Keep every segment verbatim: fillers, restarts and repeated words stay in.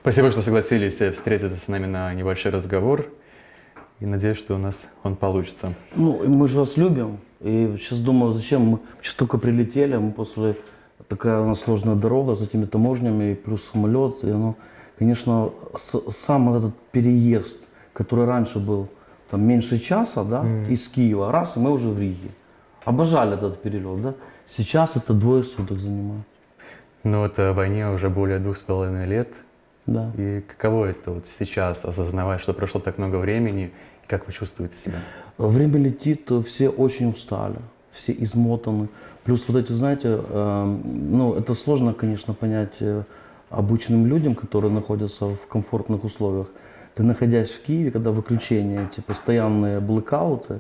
Спасибо, что согласились встретиться с нами на небольшой разговор. И надеюсь, что у нас он получится. Ну, мы же вас любим. И сейчас думаю, зачем мы сейчас только прилетели, мы после такая у нас сложная дорога с этими таможнями, и плюс самолет. И оно, конечно, с, сам этот переезд, который раньше был там меньше часа, да, mm. из Киева, раз, и мы уже в Риге. Обожали этот перелет, да. Сейчас это двое суток занимает. Но вот в войне уже более двух с половиной лет. Да. И каково это вот сейчас, осознавать, что прошло так много времени, и как вы чувствуете себя? Время летит, все очень устали, все измотаны. Плюс вот эти, знаете, э, ну это сложно, конечно, понять э, обычным людям, которые находятся в комфортных условиях. Ты, находясь в Киеве, когда выключения, эти постоянные блэкауты,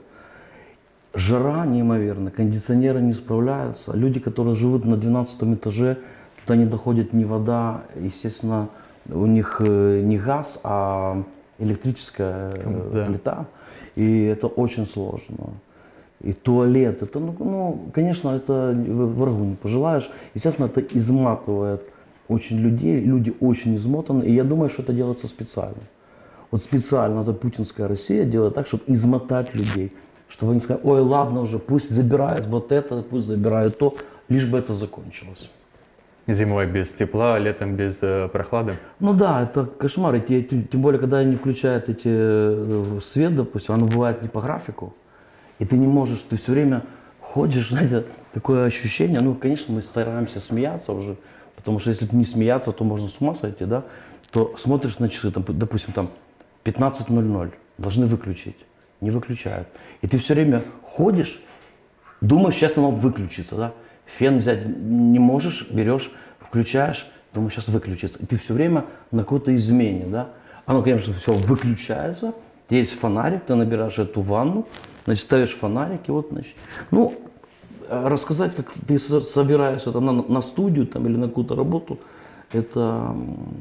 жара неимоверная, кондиционеры не справляются. Люди, которые живут на двенадцатом этаже, туда не доходит ни вода, естественно, у них не газ, а электрическая да. плита. И это очень сложно. И туалет, это, ну, ну, конечно, это врагу не пожелаешь. Естественно, это изматывает очень людей, люди очень измотаны. И я думаю, что это делается специально. Вот специально эта путинская Россия делает так, чтобы измотать людей. Чтобы они сказали, ой, ладно уже, пусть забирают вот это, пусть забирают то, лишь бы это закончилось. Зимой без тепла, летом без э, прохлады? Ну да, это кошмар. И тем, тем более, когда они включают эти э, свет, допустим, оно бывает не по графику. И ты не можешь, ты все время ходишь, знаете, такое ощущение. Ну, конечно, мы стараемся смеяться уже, потому что если не смеяться, то можно с ума сойти, да. То смотришь на часы, там, допустим, там пятнадцать ноль ноль, должны выключить, не выключают. И ты все время ходишь, думаешь, сейчас оно выключится, да. Фен взять не можешь, берешь, включаешь, думаешь, сейчас выключится. И ты все время на какой-то измене, да. Оно, конечно, все выключается, есть фонарик, ты набираешь эту ванну, значит, ставишь фонарик, и вот, значит, ну, рассказать, как ты собираешься там, на, на студию там, или на какую-то работу, это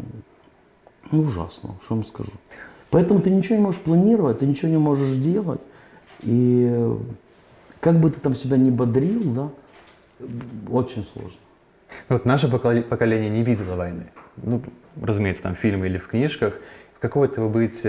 ну, ужасно, что вам скажу. Поэтому ты ничего не можешь планировать, ты ничего не можешь делать. И как бы ты там себя не бодрил, да, очень сложно. Вот наше поколение не видело войны. Ну, разумеется, там в фильме или в книжках. Каково это быть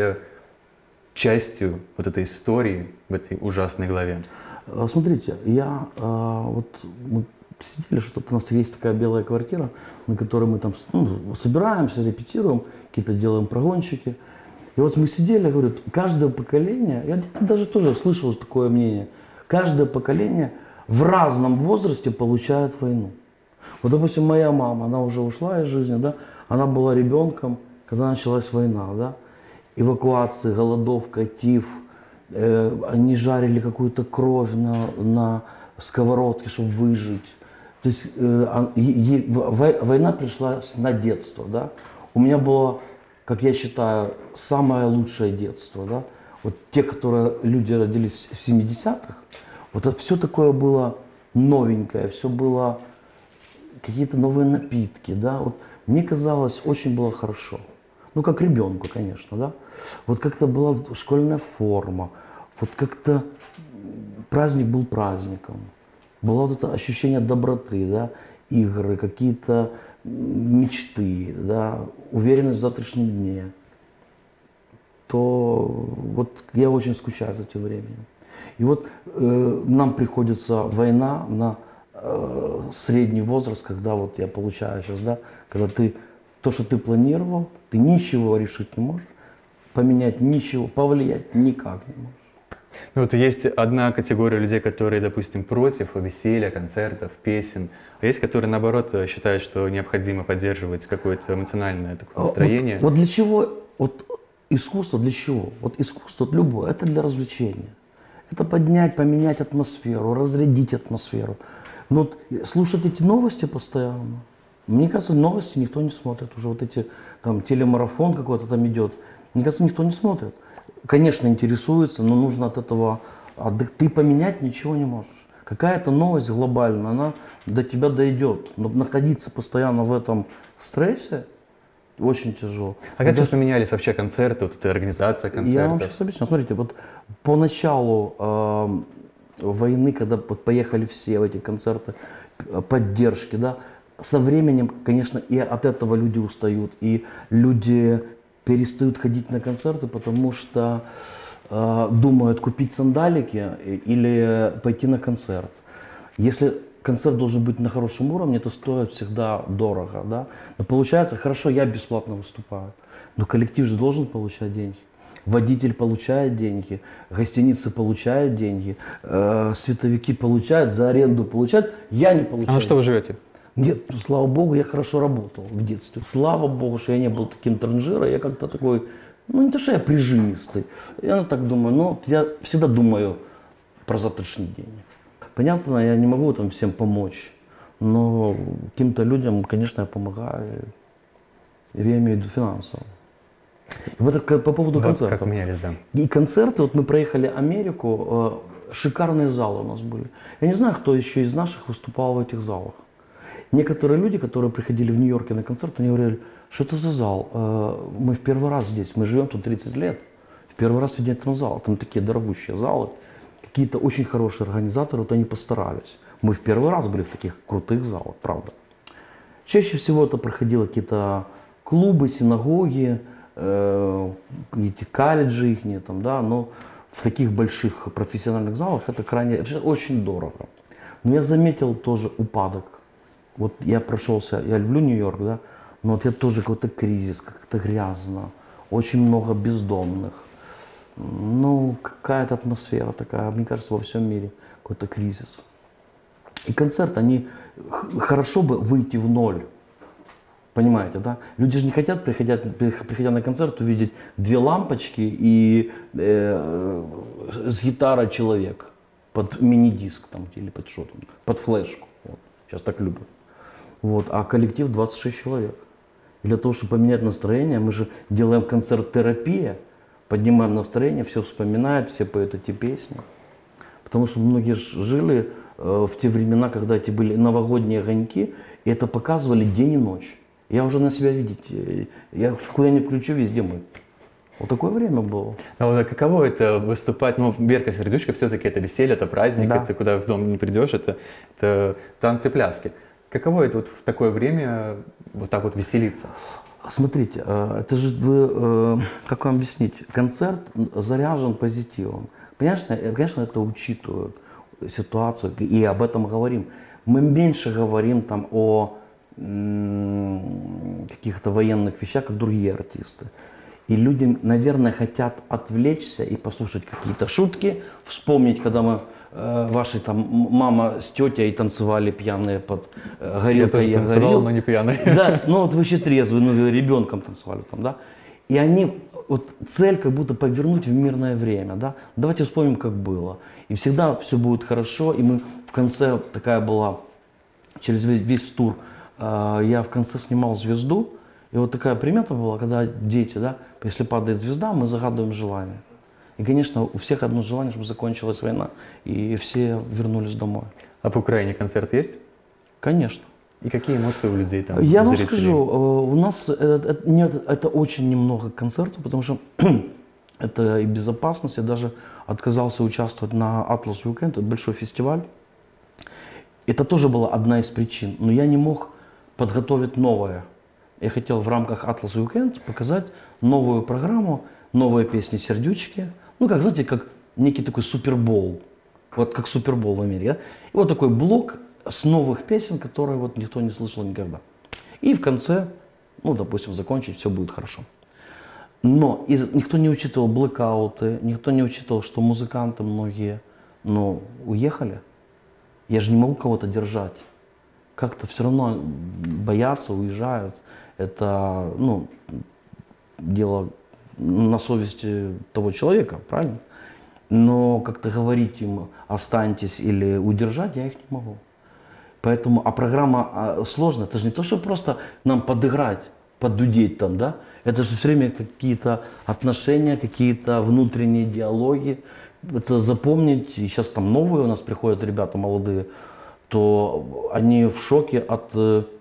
частью вот этой истории в этой ужасной главе? Смотрите, я вот мы сидели, что-то у нас есть такая белая квартира, на которой мы там ну, собираемся, репетируем, какие-то делаем прогончики. И вот мы сидели, я говорю, каждое поколение, я даже тоже слышал такое мнение, каждое поколение в разном возрасте получает войну. Вот, допустим, моя мама, она уже ушла из жизни, да, она была ребенком, когда началась война, да, эвакуации, голодовка, тиф, э, они жарили какую-то кровь на, на сковородке, чтобы выжить. То есть э, е, война пришла на детство, да. У меня было, как я считаю, самое лучшее детство, да. Вот те, которые люди родились в семидесятых, вот это все такое было новенькое, все было какие-то новые напитки, да. Вот мне казалось, очень было хорошо. Ну, как ребенку, конечно, да. Вот как-то была школьная форма, вот как-то праздник был праздником. Было вот это ощущение доброты, да, игры, какие-то мечты, да, уверенность в завтрашнем дне. То вот я очень скучаю за тем временем. И вот э, нам приходится война на э, средний возраст, когда вот я получаю сейчас, да, когда ты то, что ты планировал, ты ничего решить не можешь, поменять ничего, повлиять никак не можешь. Ну, вот есть одна категория людей, которые, допустим, против веселья, концертов, песен. А есть, которые, наоборот, считают, что необходимо поддерживать какое-то эмоциональное такое настроение. Вот, вот для чего, вот искусство для чего? Вот искусство вот любое, это для развлечения. Это поднять, поменять атмосферу, разрядить атмосферу. Но вот слушать эти новости постоянно, мне кажется, новости никто не смотрит. Уже вот эти, там, телемарафон какой-то там идет, мне кажется, никто не смотрит. Конечно, интересуется, но нужно от этого, а ты поменять ничего не можешь. Какая-то новость глобальная, она до тебя дойдет. Но находиться постоянно в этом стрессе очень тяжело. А как сейчас поменялись вообще концерты, вот эта организация концертов? Я вам сейчас объясню. Смотрите, вот по началу э, войны, когда вот поехали все в эти концерты поддержки, да, со временем, конечно, и от этого люди устают, и люди перестают ходить на концерты, потому что э, думают купить сандалики или пойти на концерт. Если концерт должен быть на хорошем уровне, это стоит всегда дорого, да? Но получается, хорошо, я бесплатно выступаю, но коллектив же должен получать деньги. Водитель получает деньги, гостиницы получают деньги, э, световики получают, за аренду получают, я не получаю. А на что вы живете? Нет, слава богу, я хорошо работал в детстве. Слава богу, что я не был таким транжиром, я как-то такой, ну не то, что я прижимистый. Я так думаю, ну я всегда думаю про завтрашний день. Понятно, я не могу там всем помочь, но каким-то людям, конечно, я помогаю, я имею в виду финансово. И вот по поводу Вот концертов. как менялись, да. И концерты, вот мы проехали Америку, шикарные залы у нас были. Я не знаю, кто еще из наших выступал в этих залах. Некоторые люди, которые приходили в Нью-Йорке на концерт, они говорили, что это за зал? Мы в первый раз здесь, мы живем тут тридцать лет. В первый раз видим этот зал. Там такие дорогущие залы. Какие-то очень хорошие организаторы, вот они постарались. Мы в первый раз были в таких крутых залах, правда. Чаще всего это проходило какие-то клубы, синагоги, э, эти колледжи их, там, да, но в таких больших профессиональных залах это крайне, очень дорого. Но я заметил тоже упадок. Вот я прошелся, я люблю Нью-Йорк, да, но вот я тоже какой-то кризис, как-то грязно, очень много бездомных. Ну, какая-то атмосфера такая, мне кажется, во всем мире какой-то кризис. И концерт, они, хорошо бы выйти в ноль, понимаете, да? Люди же не хотят, приходя, приходя на концерт, увидеть две лампочки и э, с гитарой человек под мини-диск там, или под что там, под флешку. Вот. Сейчас так любят. Вот. А коллектив двадцать шесть человек. Для того, чтобы поменять настроение, мы же делаем концерт-терапия, поднимаем настроение, все вспоминают, все поют эти песни. Потому что многие жили э, в те времена, когда эти были новогодние огоньки, и это показывали день и ночь. Я уже на себя видеть, я куда ни включу, везде мы. Вот такое время было. А вот а каково это выступать? Ну, Верка Сердючка все-таки это веселье, это праздник, Да. это куда в дом не придешь, это, это танцы, пляски. Каково это вот в такое время вот так вот веселиться? Смотрите, это же вы, как вам объяснить, концерт заряжен позитивом. Конечно, конечно, это учитывают ситуацию и об этом говорим. Мы меньше говорим там о каких-то военных вещах, как другие артисты. И люди, наверное, хотят отвлечься и послушать какие-то шутки, вспомнить, когда мы э, ваши там мама с тетей танцевали пьяные под э, горелкой. Я тоже танцевал, горел. но не пьяный. Да, ну вот вы еще трезвые, ну ребенком танцевали там, да. И они, вот цель как будто повернуть в мирное время, да. Давайте вспомним, как было. И всегда все будет хорошо. И мы в конце, такая была, через весь, весь тур, э, я в конце снимал звезду. И вот такая примета была, когда дети, да, если падает звезда, мы загадываем желание. И, конечно, у всех одно желание, чтобы закончилась война, и все вернулись домой. А в Украине концерт есть? Конечно. И какие эмоции у людей там? Я у вам зрителей? скажу, у нас это, это, нет, это очень немного концертов, потому что это и безопасность. Я даже отказался участвовать на Atlas Weekend, это большой фестиваль. Это тоже была одна из причин, но я не мог подготовить новое. Я хотел в рамках Atlas Weekend показать новую программу, новые песни Сердючки. Ну, как, знаете, как некий такой супербол. Вот как супербол в Америке. Да? И вот такой блок с новых песен, которые вот никто не слышал никогда. И в конце, ну, допустим, закончить, все будет хорошо. Но из, никто не учитывал блэкауты, никто не учитывал, что музыканты многие, ну, уехали. Я же не могу кого-то держать. Как-то все равно боятся, уезжают. Это, ну, дело на совести того человека, правильно? Но как-то говорить им останьтесь или удержать я их не могу. Поэтому, а программа сложная, это же не то, что просто нам подыграть, поддудеть там, да? Это же все время какие-то отношения, какие-то внутренние диалоги. Это запомнить, и сейчас там новые у нас приходят ребята молодые, то они в шоке от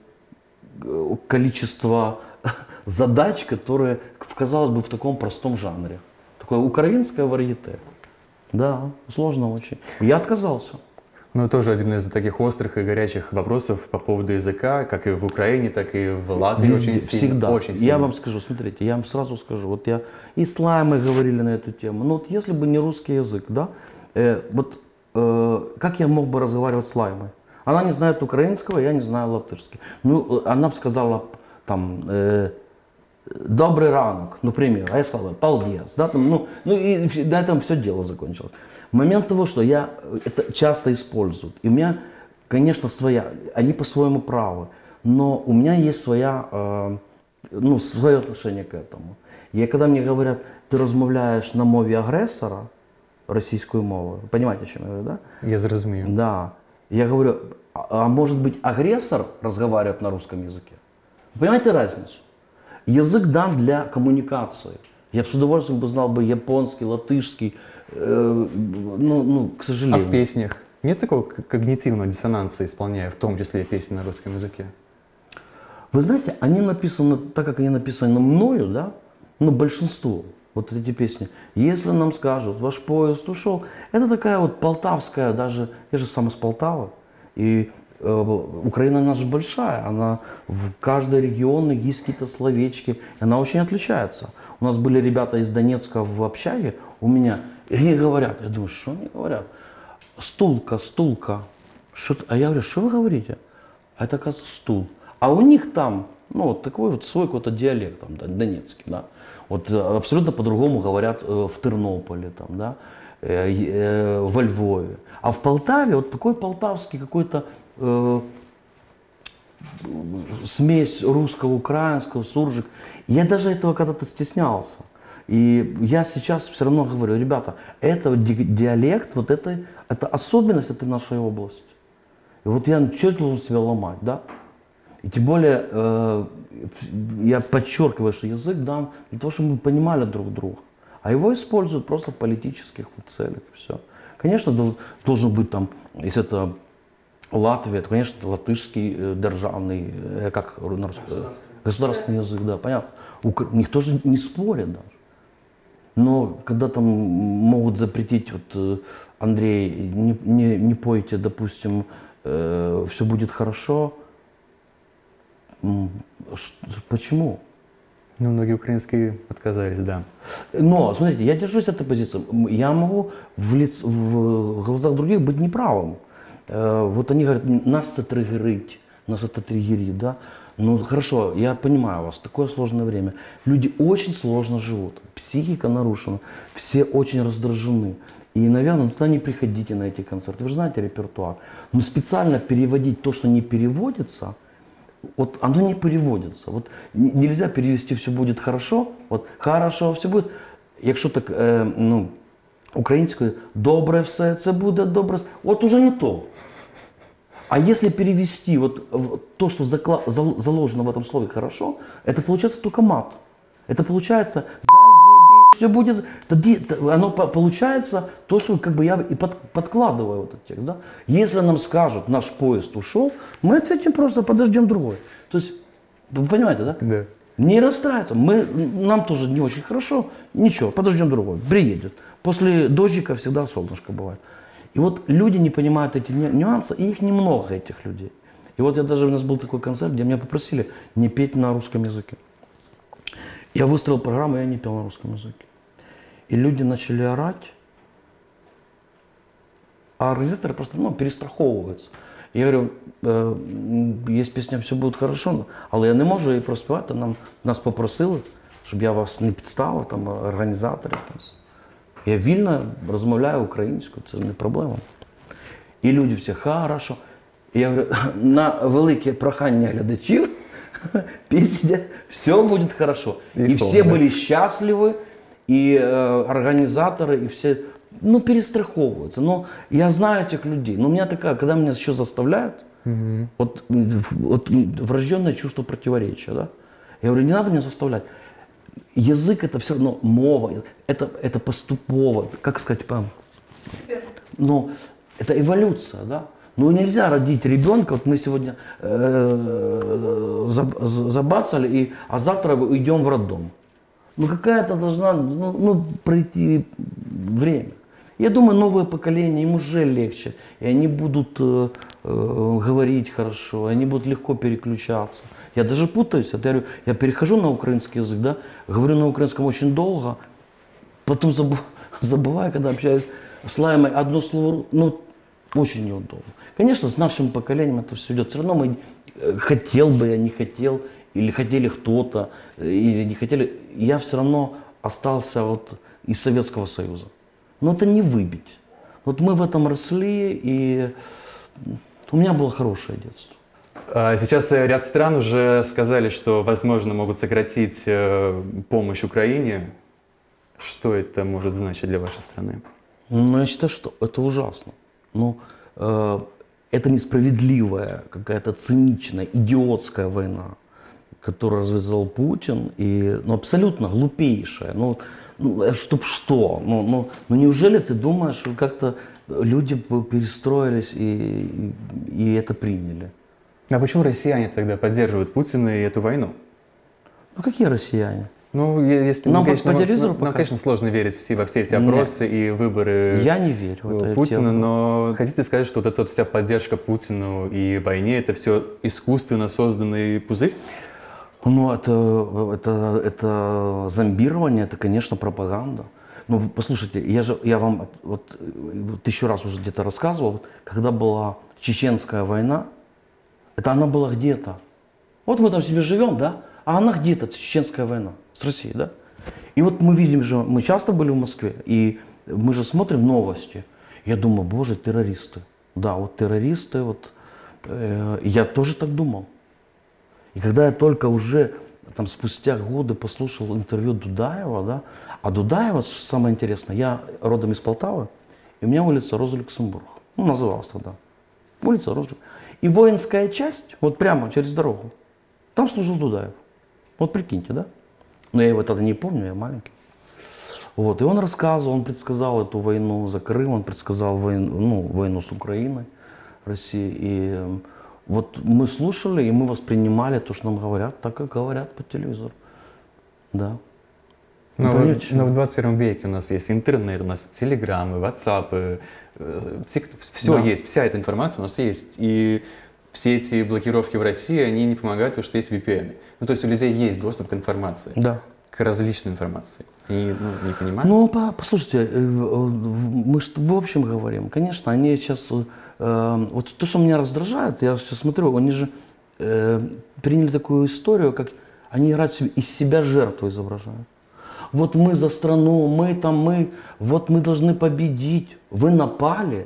количества задач, которые, казалось бы, в таком простом жанре. Такое украинское варьете. Да, сложно очень. Я отказался. Ну, тоже один из таких острых и горячих вопросов по поводу языка, как и в Украине, так и в Латвии. Везде, очень сильно. всегда. Очень сильно. Я вам скажу, смотрите, я вам сразу скажу, вот я и с Лаймой говорили на эту тему, но вот если бы не русский язык, да, э, вот э, как я мог бы разговаривать с Лаймой? Она не знает украинского, я не знаю латышский. Ну, она бы сказала там э, «добрый ранок», например, а я сказала «полдес», да, там, ну, ну и на этом все дело закончилось. Момент того, что я это часто использую, и у меня, конечно, своя, они по-своему правы, но у меня есть своя, э, ну, свое отношение к этому. И когда мне говорят, ты розмовляєш на мові агресора, російською мовою, понимаете, о чем я говорю, да? Я зрозумів. Да. Я говорю, а, а может быть агрессор разговаривает на русском языке? Понимаете разницу? Язык дан для коммуникации. Я бы с удовольствием бы знал бы японский, латышский, э, ну, ну, к А сожалению. в песнях нет такого к- когнитивного диссонанса, исполняя в том числе песни на русском языке? Вы знаете, они написаны, так как они написаны мною, да, ну, большинство, вот эти песни. Если нам скажут, ваш поезд ушел, это такая вот полтавская, даже, я же сам из Полтавы, и э, Украина, она же большая, она в каждой регионе есть какие-то словечки, и она очень отличается. У нас были ребята из Донецка в общаге, у меня, и они говорят, я думаю, что они говорят? Стулка, стулка. Что т- а я говорю, что вы говорите? А это, оказывается, стул. А у них там, ну, вот такой вот свой какой-то диалект, там, да, донецкий, да. Вот э, абсолютно по-другому говорят э, в Тернополе, там, да, э, э, во Львове. А в Полтаве вот такой полтавский какой-то э, смесь русского, украинского, суржик. Я даже этого когда-то стеснялся. И я сейчас все равно говорю, ребята, это ди- диалект, вот это, это особенность этой нашей области. И вот я что должен себя ломать, да? И тем более, э, я подчеркиваю, что язык дан для того, чтобы мы понимали друг друга. А его используют просто в политических вот целях. Все. Конечно, дол- должен быть там, если это Латвия, то, конечно, латышский э, державный, э, как на русском, э, государственный язык, да, понятно. Ук- Никто же не спорит даже. Но когда там могут запретить, вот, э, Андрей, не, не, не пойте, допустим, э, все будет хорошо. М, ш- Почему? Ну, многие украинские отказались, да. Но, смотрите, я держусь этой позиции. М, Я могу в, лиц, в глазах других быть неправым. Э, Вот они говорят, нас это триггерит, нас это триггерит, да. Ну, хорошо, я понимаю вас, такое сложное время. Люди очень сложно живут, психика нарушена, все очень раздражены. И, наверное, туда не приходите на эти концерты. Вы же знаете репертуар. Но специально переводить то, что не переводится, вот оно не переводится. Вот н- нельзя перевести «все будет хорошо», вот «хорошо, все будет». Якщо так, е, ну, українською «добре все, це буде добре», вот уже не то. А если перевести вот в- то, что закла- зал- заложено в этом слове «хорошо», это получается только мат. Это получается «заебись», все будет, за- тоді т- оно по- получается то, что как бы я и под- подкладываю в этот текст. Да? Если нам скажут «наш поезд ушел», мы ответим просто «подождем другой». То есть, вы понимаете, да? Да. Не расстраиваться. Мы, нам тоже не очень хорошо. Ничего, подождем другой. Приедет. После дождика всегда солнышко бывает. И вот люди не понимают эти ню- нюансы, и их немного, этих людей. И вот я даже, у нас был такой концерт, где меня попросили не петь на русском языке. Я выстроил программу, я не пел на русском языке. И люди начали орать, а организаторы просто, ну, перестраховываются. Я говорю, е, м, є пісня «Все буде хорошо», але я не можу її проспівати, нам, нас попросили, щоб я вас не підставив, там, організаторів. Там. Я вільно розмовляю українською, це не проблема. І люди всі «хорошо». І я говорю, на велике прохання глядачів, пісня «Все буде хорошо». І И все исполнили. были счастливы, и э, организаторы, и все, ну, перестраховываются. Но я знаю этих людей. Но у меня такая, когда меня еще заставляют, вот, м, вот м, врожденное чувство противоречия, да? Я говорю, не надо меня заставлять. Язык это все равно мова, это, это поступово, как сказать, по, ну, это эволюция, да? Ну нельзя родить ребенка, вот мы сегодня э, заб- з- забацали, и, а завтра идем в роддом. Ну какая-то должна, ну, ну, пройти время. Я думаю, новое поколение, им уже легче. И они будут э, э, говорить хорошо, они будут легко переключаться. Я даже путаюсь. Я, говорю, я перехожу на украинский язык, да, говорю на украинском очень долго, потом забыв, забываю, когда общаюсь с Лаймой, одно слово, ну, очень неудобно. Конечно, с нашим поколением это все идет. Все равно мы, хотел бы я, не хотел, или хотели кто-то, или не хотели, я все равно остался вот из Советского Союза. Но это не выбить. Вот мы в этом росли, и у меня было хорошее детство. Сейчас ряд стран уже сказали, что, возможно, могут сократить помощь Украине. Что это может значить для вашей страны? Ну, я считаю, что это ужасно. Ну, э, это несправедливая, какая-то циничная, идиотская война, которую развязал Путин, и, ну, абсолютно глупейшая. Ну, ну чтоб что? Ну, ну, ну, неужели ты думаешь, что как-то люди перестроились и, и, и это приняли? А почему россияне тогда поддерживают Путина и эту войну? Ну, какие россияне? Ну, если, нам, ну, конечно, по телевизору нам, конечно, сложно верить все, во все эти опросы Нет. и выборы Я не верю Путина, но хотите сказать, что вот эта вот вся поддержка Путину и войне, это все искусственно созданный пузырь? Ну, это, это, это зомбирование, это, конечно, пропаганда. Ну, послушайте, я же, я вам вот, тысячу раз уже где-то рассказывал, когда была Чеченская война, это она была где-то. Вот мы там себе живем, да, а она где-то, Чеченская война с Россией, да. И вот мы видим же, мы часто были в Москве, и мы же смотрим новости. Я думаю, боже, террористы. Да, вот террористы, вот. Э, я тоже так думал. И когда я только уже там спустя годы послушал интервью Дудаева, да, а Дудаева, самое интересное, я родом из Полтавы, и у меня улица Роза Люксембург, ну, называлась тогда, улица Роза. И воинская часть, вот прямо через дорогу, там служил Дудаев. Вот прикиньте, да? Но я его тогда не помню, я маленький. Вот, и он рассказывал, он предсказал эту войну за Крым, он предсказал войну, ну, войну с Украиной, Россией. И вот мы слушали, и мы воспринимали то, что нам говорят, так, как говорят по телевизору. Да. Но, в, но в двадцать первом веке у нас есть интернет, у нас телеграммы, ватсапы, все да. есть, вся эта информация у нас есть. И все эти блокировки в России, они не помогают, потому что есть ви пи эн. Ну, то есть у людей есть доступ к информации, да. к различной информации. И ну, не понимают. Ну, послушайте, мы же в общем говорим. Конечно, они сейчас... Э, вот то, что меня раздражает, я сейчас смотрю, они же э, приняли такую историю, как они играют себе, из себя жертву изображают. Вот мы за страну, мы там, мы, вот мы должны победить. Вы напали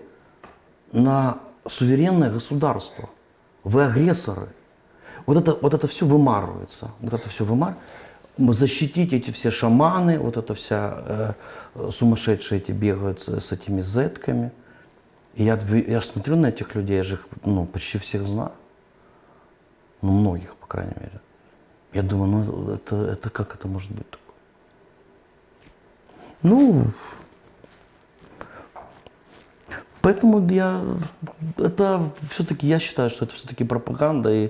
на суверенное государство. Вы агрессоры. Вот это, вот это все вымарывается. Вот это все вымарывается. Защитить эти все шаманы, вот это вся э, сумасшедшие эти бегают с, с этими зетками. И я, я смотрю на этих людей, я же их ну, почти всех знаю. Ну, многих, по крайней мере. Я думаю, ну это, это как это может быть такое? Ну, поэтому я, это все-таки, я считаю, что это все-таки пропаганда и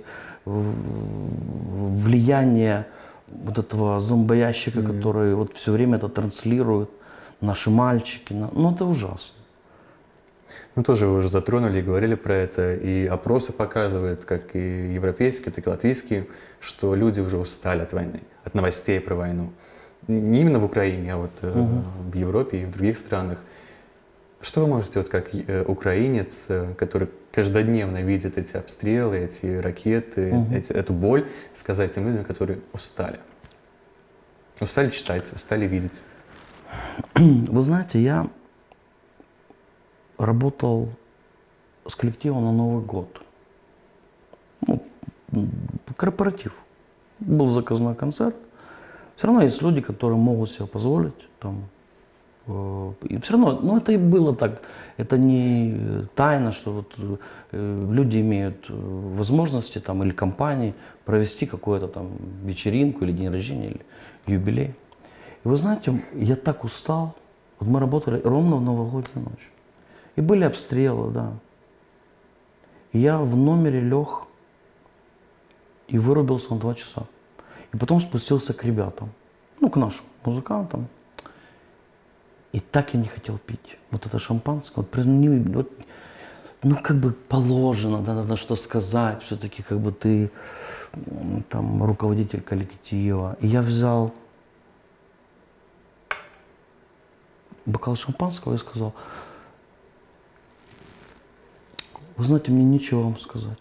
влияние вот этого зомбоящика, mm-hmm. который вот все время это транслирует, наши мальчики, ну это ужасно. Ну тоже вы уже затронули и говорили про это, и опросы показывают, как и европейские, так и латвийские, что люди уже устали от войны, от новостей про войну. Не именно в Украине, а вот mm-hmm. в Европе и в других странах. Что вы можете, вот как украинец, который каждодневно видит эти обстрелы, эти ракеты, mm-hmm. эти, эту боль, сказать тем людям, которые устали? Устали читать, устали видеть? Вы знаете, я работал с коллективом на Новый год. Ну, корпоратив. Был заказной концерт. Все равно есть люди, которые могут себе позволить там. И все равно, ну это и было так, это не тайна, что вот э, люди имеют возможности там или компании провести какую-то там вечеринку или день рождения или юбилей. И вы знаете, я так устал, вот мы работали ровно в новогоднюю ночь. И были обстрелы, да. И я в номере лег и вырубился на два часа. И потом спустился к ребятам, ну к нашим музыкантам. И так я не хотел пить. Вот это шампанское, вот, прям не- вот, ну как бы положено, да, надо что сказать, все-таки как бы ты м, там руководитель коллектива. И я взял бокал шампанского и сказал: вы знаете, мне нечего вам сказать.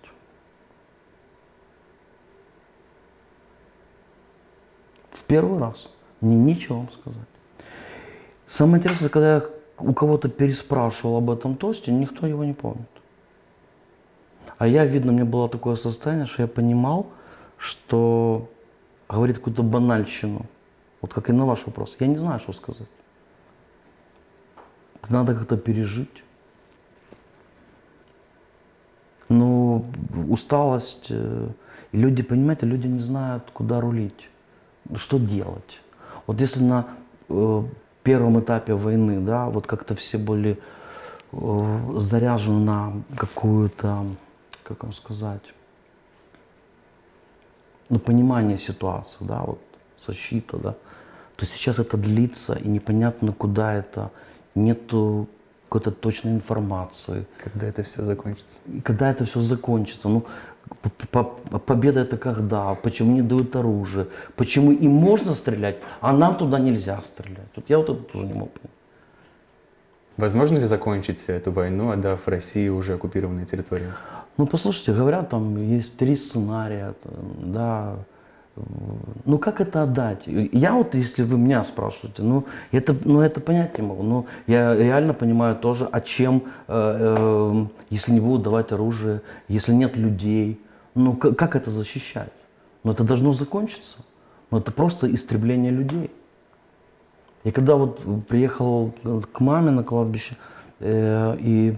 В первый раз мне нечего вам сказать. Самое интересное, когда я у кого-то переспрашивал об этом тосте, никто его не помнит. А я, видно, у меня было такое состояние, что я понимал, что говорит какую-то банальщину. Вот как и на ваш вопрос. Я не знаю, что сказать. Надо как-то пережить. Ну, усталость. э, И люди, понимаете, люди не знают, куда рулить, что делать. Вот если на э, первом этапе войны, да, вот как-то все были э, заряжены на какую-то, как вам сказать, ну, понимание ситуации, да, вот защита, да, то сейчас это длится, и непонятно, куда это, нету какой-то точной информации. Когда это все закончится? И когда это все закончится, ну, по- по- победа это когда, почему не дают оружие, почему им можно стрелять, а нам туда нельзя стрелять. Тут я вот это тоже не мог понять. Возможно ли закончить эту войну, отдав России уже оккупированные территории? Ну, послушайте, говорят, там есть три сценария, там, да. Ну, как это отдать? Я вот, если вы меня спрашиваете, ну, это, ну, это понять не могу. Но я реально понимаю тоже, а чем, э, э, если не будут давать оружие, если нет людей, ну, как, как это защищать? Ну, это должно закончиться. Ну, это просто истребление людей. И когда вот приехал к маме на кладбище, э, и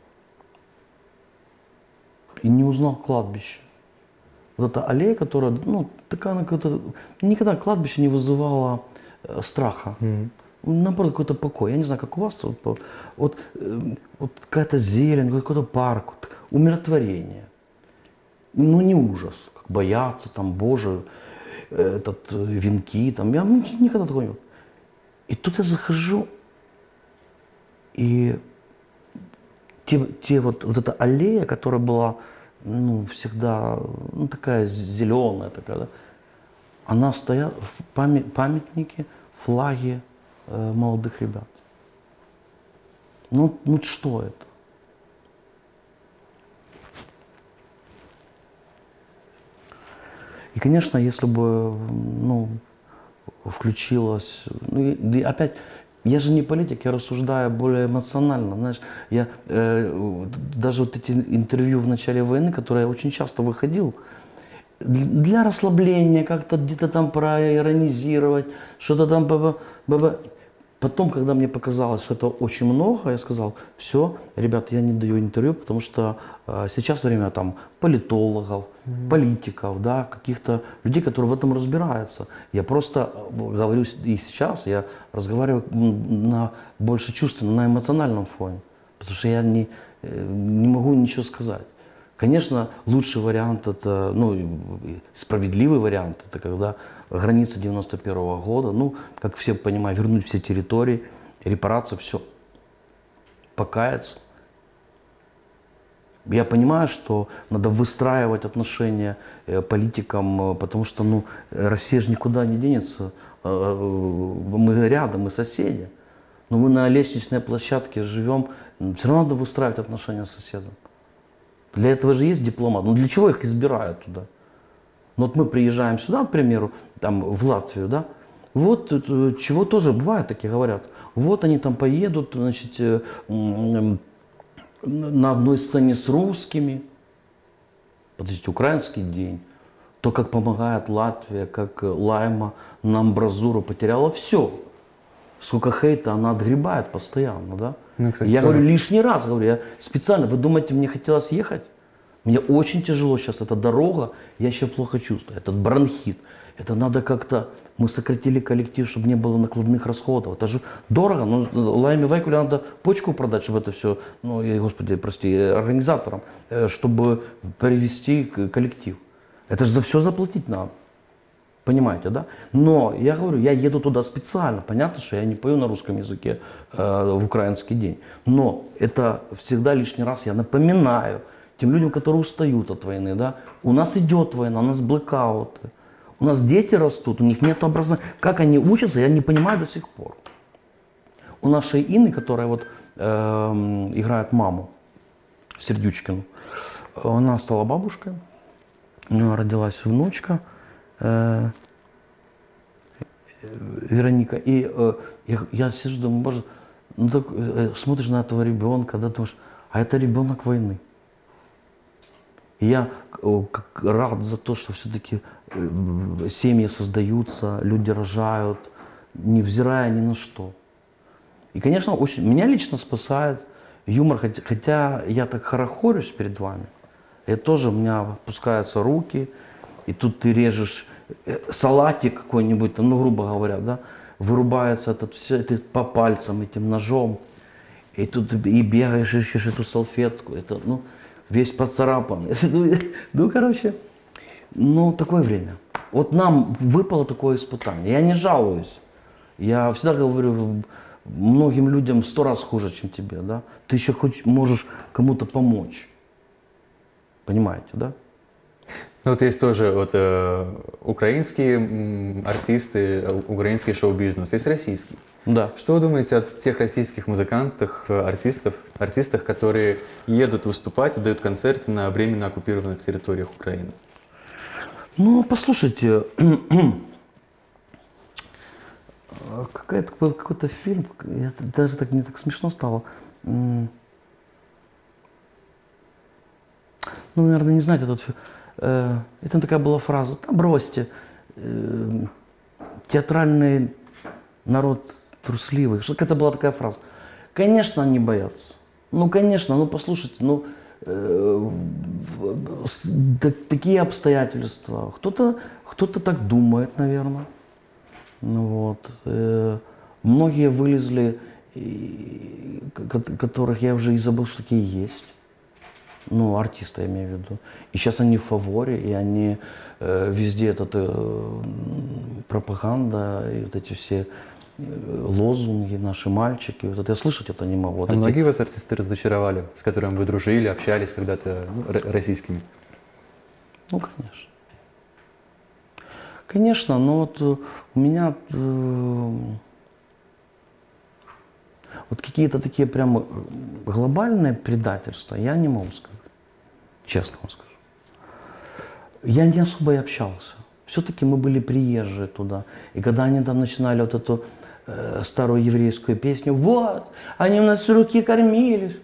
и не узнал кладбище. Вот эта аллея, которая, ну, такая, она какая-то, никогда кладбище не вызывало э, страха. Мгм. Наоборот, какой-то покой. Я не знаю, как у вас, вот, по- вот, э, вот какая-то зелень, какой-то парк, вот, умиротворение. Ну, не ужас, как бояться, там, Боже, э, этот, э, венки, там, я ну, никогда такого не было. И тут я захожу, и те, те вот, вот эта аллея, которая была, ну, всегда, ну, такая зеленая такая, да, она стояла, в памя- памятники, флаги э, молодых ребят. Ну, ну что это? И, конечно, если бы, ну, включилась, ну, и, и опять, я же не политик, я рассуждаю более эмоционально, знаешь, я э, даже вот эти интервью в начале войны, которые я очень часто выходил, для расслабления, как-то где-то там проиронизировать, что-то там, ба-ба, ба-ба. Потом, когда мне показалось, что это очень много, я сказал: все, ребят, я не даю интервью, потому что э, сейчас время там политологов, mm-hmm. политиков, да, каких-то людей, которые в этом разбираются. Я просто говорю и сейчас, я разговариваю на больше чувственно, на эмоциональном фоне, потому что я не, не могу ничего сказать. Конечно, лучший вариант это, ну, справедливый вариант, это когда граница девяносто первого года, ну, как все понимают, вернуть все территории, репарация, все, покаяться. Я понимаю, что надо выстраивать отношения политикам, потому что, ну, Россия же никуда не денется, мы рядом, мы соседи, но мы на лестничной площадке живем, все равно надо выстраивать отношения с соседом. Для этого же есть дипломат. Ну для чего их избирают туда? Ну вот мы приезжаем сюда, к примеру, там в Латвию, да, вот чего тоже бывает, такие говорят. Вот они там поедут, значит, на одной сцене с русскими. Подождите, украинский день. То, как помогает Латвия, как Лайма на амбразуру потеряла все. Сколько хейта она отгребает постоянно, да? Ну, кстати, я тоже... говорю лишний раз, говорю, я специально, вы думаете, мне хотелось ехать? Мне очень тяжело сейчас, эта дорога, я еще плохо чувствую, этот бронхит. Это надо как-то, мы сократили коллектив, чтобы не было накладных расходов. Это же дорого, ну, Лайме Вайкуле надо почку продать, чтобы это все, ну, и, господи, прости, организаторам, чтобы привести коллектив. Это же за все заплатить надо. Понимаете, да? Но я говорю, я еду туда специально. Понятно, что я не пою на русском языке э, в украинский день. Но это всегда лишний раз я напоминаю тем людям, которые устают от войны, да, у нас идет война, у нас блэкауты, у нас дети растут, у них нет образования. Как они учатся, я не понимаю до сих пор. У нашей Инны, которая вот э, играет маму, Сердючкину, она стала бабушкой, у нее родилась внучка, э, Вероника. И э, я, я сижу, думаю, боже, ну так э, смотришь на этого ребенка, да, думаешь, а это ребенок войны. И я э, как рад за то, что все-таки э, семьи создаются, люди рожают, невзирая ни на что. И, конечно, очень, меня лично спасает юмор, хотя, хотя я так хорохорюсь перед вами. Я тоже, у меня опускаются руки, и тут ты режешь салатик какой-нибудь, ну, грубо говоря, да, вырубается этот, все это по пальцам, этим ножом, и тут и бегаешь, ищешь эту салфетку, это, ну, весь поцарапанный. Ну, ну, короче, ну, такое время. Вот нам выпало такое испытание. Я не жалуюсь. Я всегда говорю многим людям сто раз хуже, чем тебе, да. Ты еще хоть можешь кому-то помочь. Понимаете, да? Ну, вот есть тоже вот, э, украинские м, артисты, украинский шоу-бизнес, есть российский. Да. Что вы думаете о тех российских музыкантах, артистов, артистах, которые едут выступать и дают концерты на временно оккупированных территориях Украины? Ну, послушайте, какая-то, какой-то фильм, я, даже так, мне так смешно стало. Ну, наверное, не знаете этот фильм. И там такая была фраза, да бросьте, театральный народ трусливый. Что-то была такая фраза. Конечно, они боятся. Ну, конечно, ну, послушайте, ну, э, такие обстоятельства. Кто-то, кто-то так думает, наверное. Ну, вот. Э, многие вылезли, и, которых я уже и забыл, что такие есть. Ну, артисты, я имею в виду. И сейчас они в фаворе, и они э, везде этот э, пропаганда, и вот эти все э, лозунги, наши мальчики. Вот это я слышать это не могу. Вот а эти... многие вас артисты разочаровали, с которыми вы дружили, общались когда-то, ну, российскими? Ну, конечно. Конечно, но вот э, у меня э, вот какие-то такие прямо глобальные предательства я не могу сказать. Честно вам скажу. Я не особо и общался. Все-таки мы были приезжие туда. И когда они там начинали вот эту э, старую еврейскую песню, вот, они у нас с руки кормились.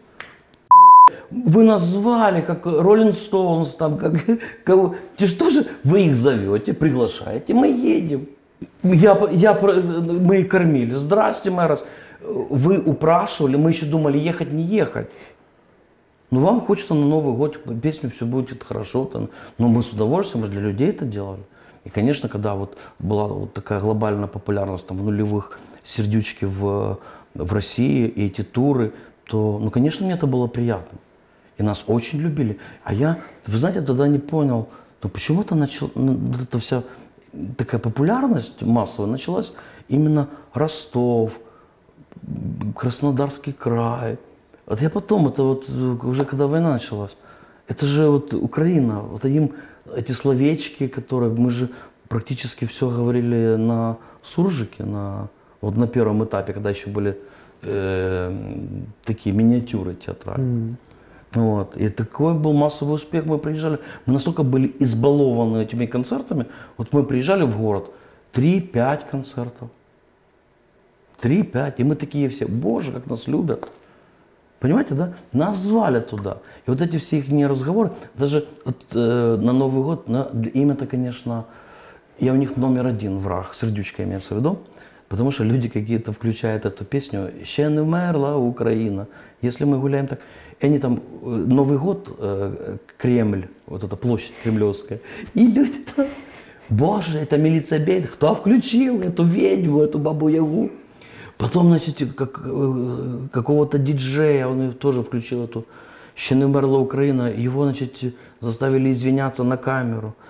Вы нас звали, как Роллинг Стоунс, там, как, как, что же, вы их зовете, приглашаете, мы едем. Я, я, мы их кормили. Здрасте, мой раз. Вы упрашивали, мы еще думали, ехать, не ехать. Ну, вам хочется на Новый год песню «Все будет хорошо». Там. Но мы с удовольствием, мы для людей это делали. И, конечно, когда вот была вот такая глобальная популярность там, в нулевых «Сердючки» в, в России, и эти туры, то, ну, конечно, мне это было приятно. И нас очень любили. А я, вы знаете, тогда не понял, ну, почему-то начал, ну, эта вся такая популярность массовая началась именно Ростов, Краснодарский край. Вот я потом, это вот уже когда война началась, это же вот Украина, вот им эти словечки, которые мы же практически все говорили на суржике, на, вот на первом этапе, когда еще были э, такие миниатюры театральные. Mm. Вот. И такой был массовый успех, мы приезжали, мы настолько были избалованы этими концертами, вот мы приезжали в город, три-пять концертов. Три-пять, и мы такие все, боже, как нас любят. Понимаете, да? Нас звали туда. И вот эти все их разговоры, даже вот, э, на Новый год, на, им это, конечно, я у них номер один враг, Сердючка имеется в виду, потому что люди какие-то включают эту песню «Ще не вмерла Украина». Если мы гуляем так, и они там, Новый год, э, Кремль, вот эта площадь кремлевская, и люди там, боже, это милиция бейт, кто включил эту ведьму, эту бабу-ягу? Потом, значит, как, какого-то диджея, он тоже включил эту «Ще не вмерла Украина», его, значит, заставили извиняться на камеру.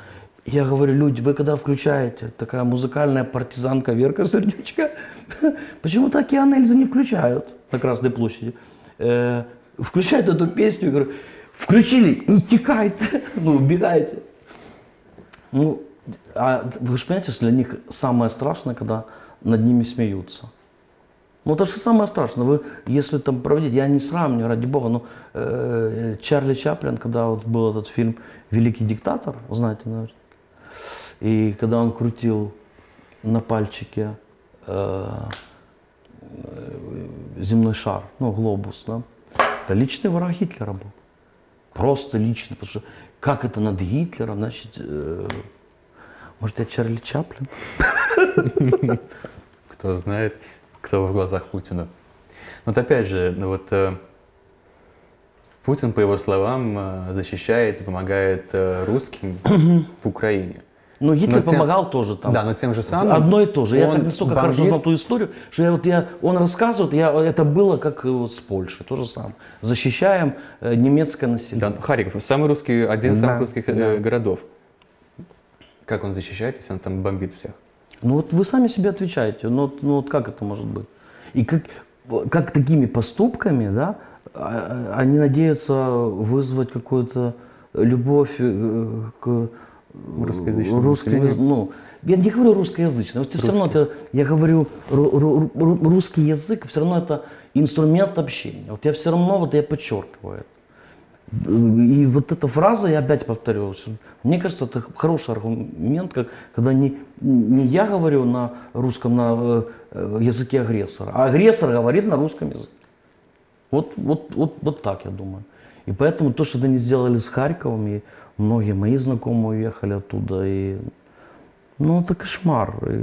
Я говорю, люди, вы когда включаете, такая музыкальная партизанка Верка Сердючка, почему-то Океан Эльзы не включают на Красной площади. Э, включают эту песню, я говорю, включили и текайте, ну, убегайте. Ну, а вы же понимаете, что для них самое страшное, когда над ними смеются. Ну, это же самое страшное. Вы, если там проводить, я не сравниваю, ради бога, но э, Чарли Чаплин, когда вот был этот фильм «Великий диктатор», знаете, наверное, и когда он крутил на пальчике э, земной шар, ну, глобус, да, это личный враг Гитлера был. Просто личный, потому что как это над Гитлером, значит, э, может, я Чарли Чаплин? Кто знает, кто в глазах Путина. Вот опять же, ну вот э, Путин, по его словам, э, защищает и помогает э, русским в Украине. Ну, Гитлер тем, помогал тоже там. Да, но тем же самым. Одно и то же. Я так настолько бомбит... хорошо знал ту историю, что я вот я, он рассказывает, я, это было как вот с Польшей, то же самое. Защищаем э, немецкое население. Да, Харьков, самый русский, один из да, самых русских да. э, городов. Как он защищает, если он там бомбит всех? Ну вот вы сами себе отвечаете, ну, ну вот как это может быть? И как, как такими поступками, да, они надеются вызвать какую-то любовь к русскоязычному русской, ну, я не говорю русскоязычный, все равно это, я говорю ру, ру, русский язык, все равно это инструмент общения. Вот я все равно, вот я подчеркиваю это. И вот эта фраза, я опять повторю, мне кажется, это хороший аргумент, как, когда не, не я говорю на русском, на языке агрессора, а агрессор говорит на русском языке. Вот, вот, вот, вот так я думаю. И поэтому то, что они сделали с Харьковом, и многие мои знакомые уехали оттуда, и, ну это кошмар. И...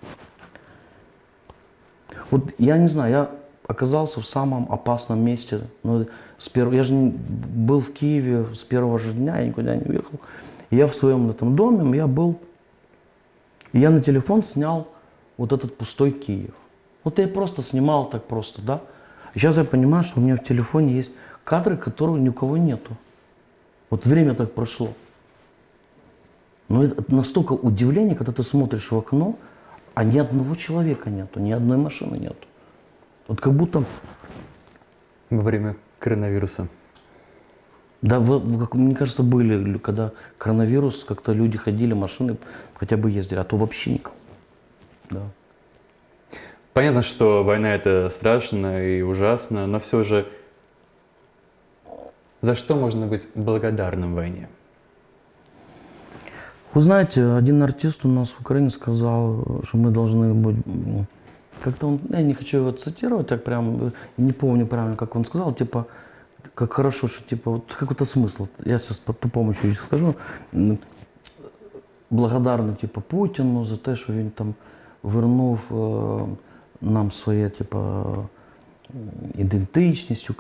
Вот я не знаю, я оказался в самом опасном месте. Ну, с перв... Я же не... был в Киеве с первого же дня, я никуда не уехал. И я в своем этом доме, я был, и я на телефон снял вот этот пустой Киев. Вот я просто снимал так просто, да. И сейчас я понимаю, что у меня в телефоне есть кадры, которых ни у кого нету. Вот время так прошло. Но это настолько удивление, когда ты смотришь в окно, а ни одного человека нету, ни одной машины нету. Вот как будто... Во время коронавируса. Да, как, мне кажется, были, когда коронавирус, как-то люди ходили, машины хотя бы ездили, а то вообще никого. Да. Понятно, что война это страшно и ужасно, но все же за что можно быть благодарным в войне? Вы знаете, один артист у нас в Украине сказал, что мы должны быть... Как-то он, я не хочу его цитировать, так прям, не помню правильно, как он сказал, типа, как хорошо, что типа, вот какой-то смысл, я сейчас по-тупому чуть скажу, благодарны типа Путину за те, що він там вернув э, нам своє типа идентичностью.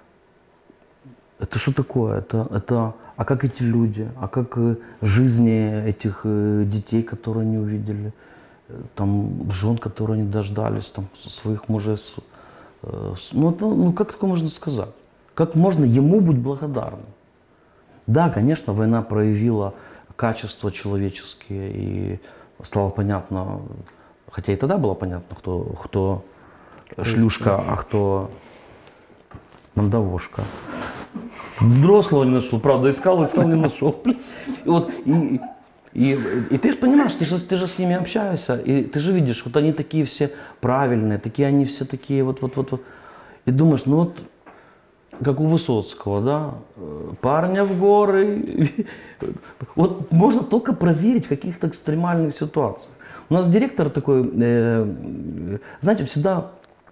Это что такое? Это, это, а как эти люди? А как жизни этих детей, которые не увидели? Там жен, которые не дождались, там своих мужей. Ну, это, ну как такое можно сказать? Как можно ему быть благодарным? Да, конечно, война проявила качества человеческие, и стало понятно, хотя и тогда было понятно, кто, кто шлюшка, а кто мандавошка. Взрослого не нашел, правда, искал, искал, не нашел. И, вот, и, и, и ты же понимаешь, ты же, ты же с ними общаешься, и ты же видишь, вот они такие все правильные, такие они все такие вот, вот, вот, вот. И думаешь, ну вот, как у Высоцкого, да, парня в горы. Вот можно только проверить в каких-то экстремальных ситуациях. У нас директор такой, э, знаете, всегда,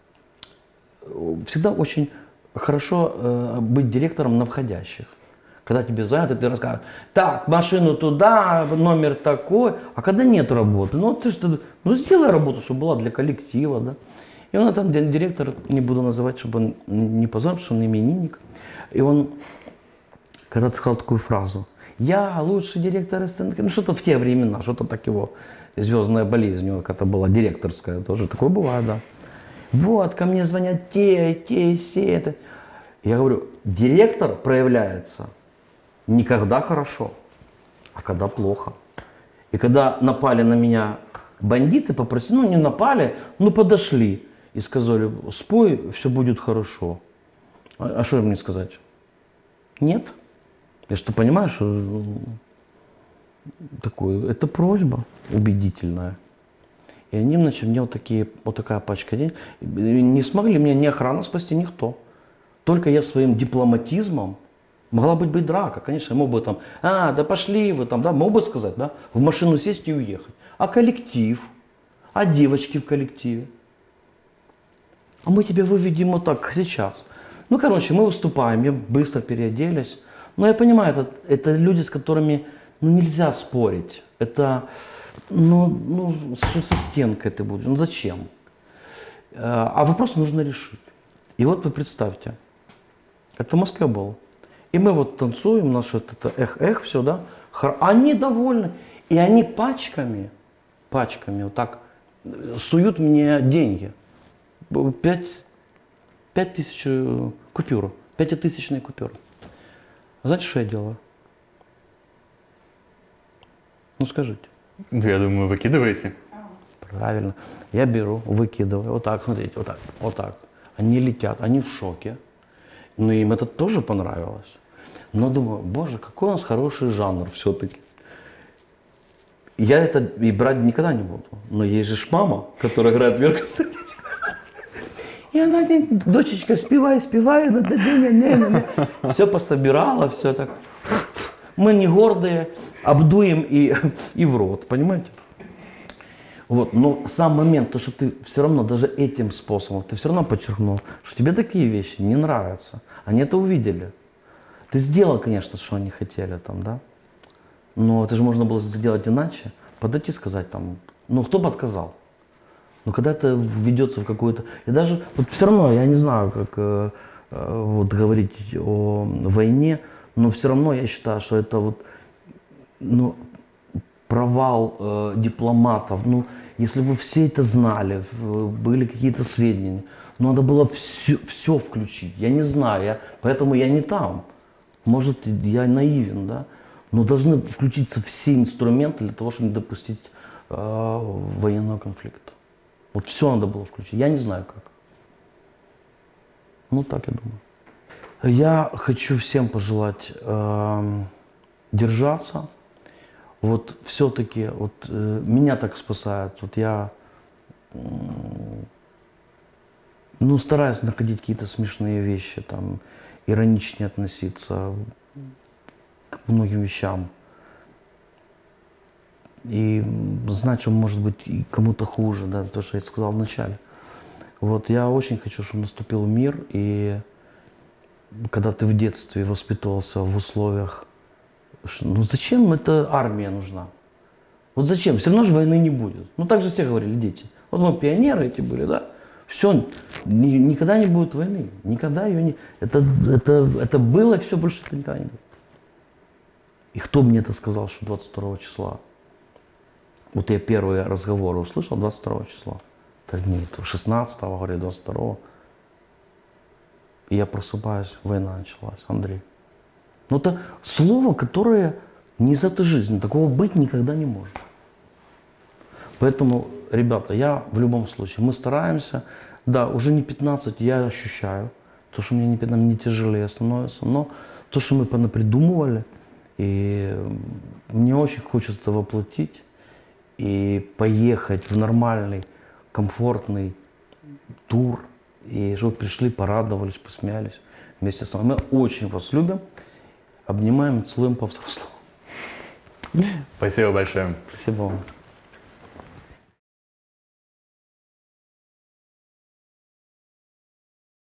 всегда очень хорошо э, быть директором на входящих. Когда тебе звонят, и ты рассказываешь, так, машину туда, номер такой, а когда нет работы, ну ты что, ну сделай работу, чтобы была для коллектива, да. И у нас там директор, не буду называть, чтобы он не позорил, потому что он именинник. И он когда-то сказал такую фразу: я лучший директор СТНК. Ну что-то в те времена, что-то так его звездная болезнь, у него какая-то была директорская, тоже такое бывает, да. Вот, ко мне звонят те, те, все это. Я говорю, директор проявляется не когда хорошо, а когда плохо. И когда напали на меня бандиты, попросили, ну не напали, ну подошли и сказали, спой, все будет хорошо. А, а что мне сказать? Нет. Я что понимаю, что такое, это просьба убедительная. И они, значит, мне вот, такие, вот такая пачка денег. Не смогли меня ни охрана спасти, никто. Только я своим дипломатизмом, могла быть, быть драка, конечно, я мог бы там, а, да пошли вы там, да, мог бы сказать, да, в машину сесть и уехать. А коллектив, а девочки в коллективе. А мы тебя выведем вот так, сейчас. Ну, короче, мы выступаем, я быстро переоделись. Но я понимаю, это, это люди, с которыми ну, нельзя спорить. Это, ну, ну, со стенкой ты будешь, ну зачем? А вопрос нужно решить. И вот вы представьте, это в Москве было. И мы вот танцуем, наше это эх-эх, все, да. Они довольны. И они пачками, пачками вот так суют мне деньги. Пять, пять тысяч купюр, пятитысячные купюры. Знаете, что я делаю? Ну скажите. Я думаю, выкидываете. Правильно. Я беру, выкидываю. Вот так, смотрите, вот так, вот так. Они летят, они в шоке. Но им это тоже понравилось. Но думаю, боже, какой у нас хороший жанр все-таки. Я это и брать никогда не буду. Но есть же мама, которая играет вверх сердечко. И она, дочечка, спевай, спевай, надо не, не, не. Все пособирала, все так. Мы не гордые, обдуем и, и в рот, понимаете? Вот, но сам момент, то, что ты все равно даже этим способом, ты все равно подчеркнул, что тебе такие вещи не нравятся. Они это увидели. Ты сделал, конечно, что они хотели там, да? Но это же можно было сделать иначе. Подойти и сказать там, ну кто бы отказал? Но когда это ведется в какую-то... И даже, вот все равно, я не знаю, как э, э, вот, говорить о войне, но все равно я считаю, что это вот, ну, провал э, дипломатов. Ну, если бы все это знали, были какие-то сведения, надо было все, все включить. Я не знаю, я, поэтому я не там. Может, я наивен, да? Но должны включиться все инструменты для того, чтобы не допустить э, военного конфликта. Вот все надо было включить. Я не знаю как. Ну так я думаю. Я хочу всем пожелать э, держаться. Вот все-таки вот, э, меня так спасает. Вот я э, ну, стараюсь находить какие-то смешные вещи, там, ироничнее относиться к многим вещам. И знать, что может быть и кому-то хуже, да, то, что я сказал вначале. Вот я очень хочу, чтобы наступил мир, и когда ты в детстве воспитывался в условиях, ну зачем эта армия нужна? Вот зачем? Все равно же войны не будет. Ну так же все говорили дети. Вот мы пионеры эти были, да? Все, ни, никогда не будет войны, никогда ее не... Это, это, это было, все, больше это никогда не будет. И кто мне это сказал, что двадцать второго числа? Вот я первые разговоры услышал двадцать второго числа. Так нет, шестнадцатого, говорю, двадцать второго. И я просыпаюсь, война началась, Андрей. Ну это слово, которое не из этой жизни, такого быть никогда не может. Поэтому, ребята, я в любом случае, мы стараемся, да, уже не пятнадцать, я ощущаю, то, что мне не пятнадцать, мне тяжелее становится, но то, что мы понапридумывали, и мне очень хочется это воплотить и поехать в нормальный, комфортный тур, и чтобы пришли, порадовались, посмеялись вместе с вами. Мы очень вас любим, обнимаем, целуем по-взрослому. Спасибо большое. Спасибо вам.